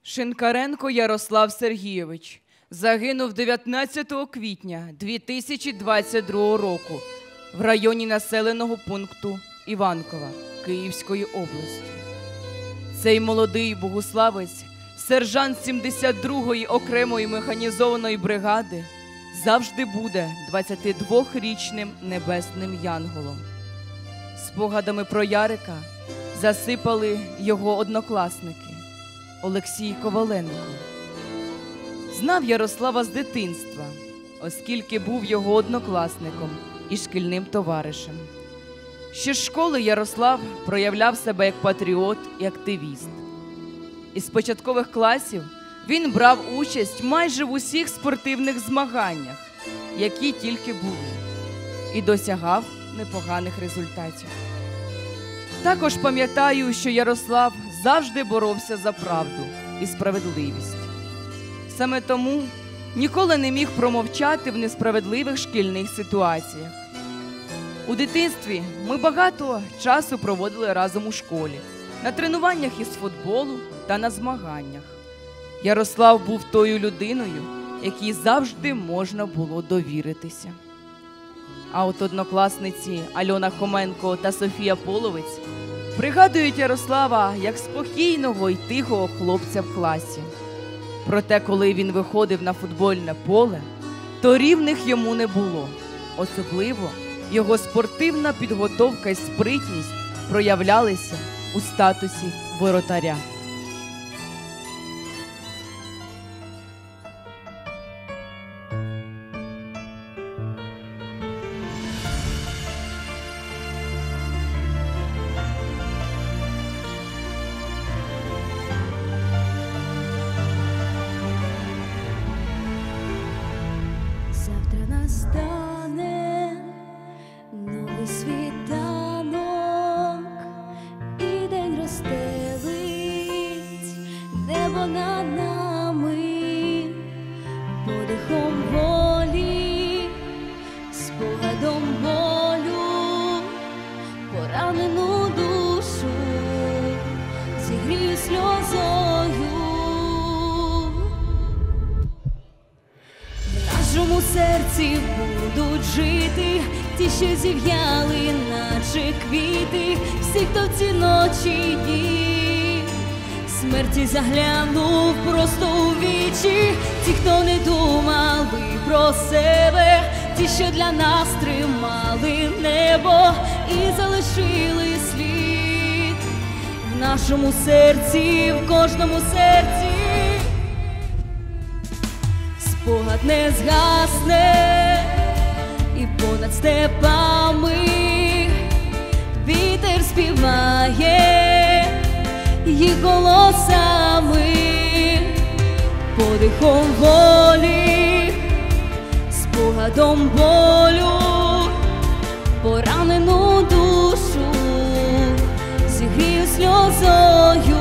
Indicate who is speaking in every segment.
Speaker 1: Шинкаренко Ярослав Сергійович загинув 19 квітня 2022 року в районі населеного пункту Іванково Київської області. Цей молодий богуславець, сержант 72-ї окремої механізованої бригади, завжди буде 22-річним небесним янголом. Спогадами про Ярика засипали його однокласники Олексій Коваленко. Знав Ярослава з дитинства, оскільки був його однокласником і шкільним товаришем. Ще з школи Ярослав проявляв себе як патріот і активіст. Із початкових класів він брав участь майже в усіх спортивних змаганнях, які тільки були, і досягав непоганих результатів. Також пам'ятаю, що Ярослав завжди боровся за правду і справедливість. Саме тому ніколи не міг промовчати в несправедливих шкільних ситуаціях. У дитинстві ми багато часу проводили разом у школі, на тренуваннях із футболу та на змаганнях. Ярослав був тою людиною, якій завжди можна було довіритися. А от однокласниці Альона Хоменко та Софія Половець пригадують Ярослава як спокійного й тихого хлопця в класі. Проте, коли він виходив на футбольне поле, то рівних йому не було. Особливо його спортивна підготовка й спритність проявлялися у статусі воротаря.
Speaker 2: Завтра настане новий світанок, і день розстелить небо над нами, подихом волі, спогадом болю, поранену душу зігрію сльозою. В нашому серці будуть жити ті, що зів'яли, наче квіти, всі, хто в ці ночі дні смерті заглянув просто у вічі, ті, хто не думали про себе, ті, що для нас тримали небо і залишили слід в нашому серці, в кожному серці. Спогад не згасне, і понад степами вітер співає їх голосами, подихом волі, спогадом болю, поранену душу зігрію сльозою.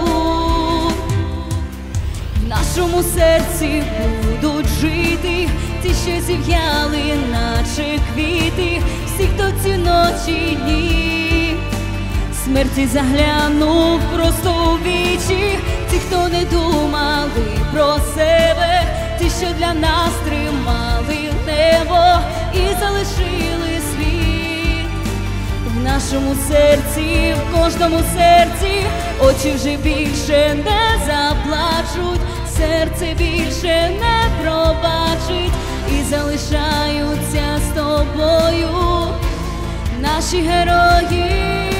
Speaker 2: В нашому серці будуть жити ті, що зів'яли, наче квіти, всі, хто ці ночі дні смерті заглянув просто у вічі, ті, хто не думали про себе, ті, що для нас тримали небо і залишили слід в нашому серці, в кожному серці. Очі вже більше не заплачуть, серце більше не пробачить, і залишаються з тобою наші герої.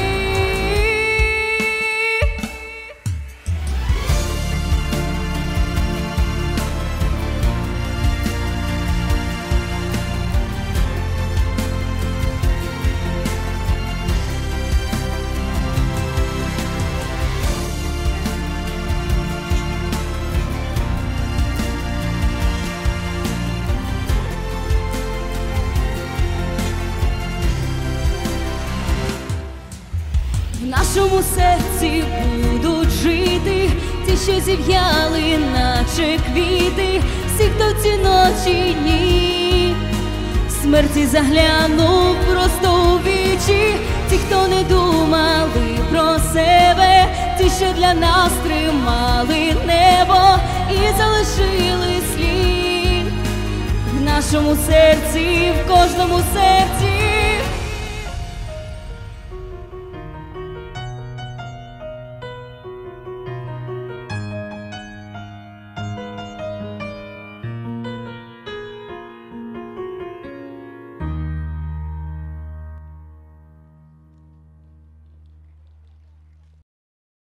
Speaker 2: В нашому серці будуть жити ті, що зів'яли, наче квіти, всі, хто в ці ночі дні смерті заглянув просто у вічі, ті, хто не думали про себе, ті, що для нас тримали небо нашому серці, в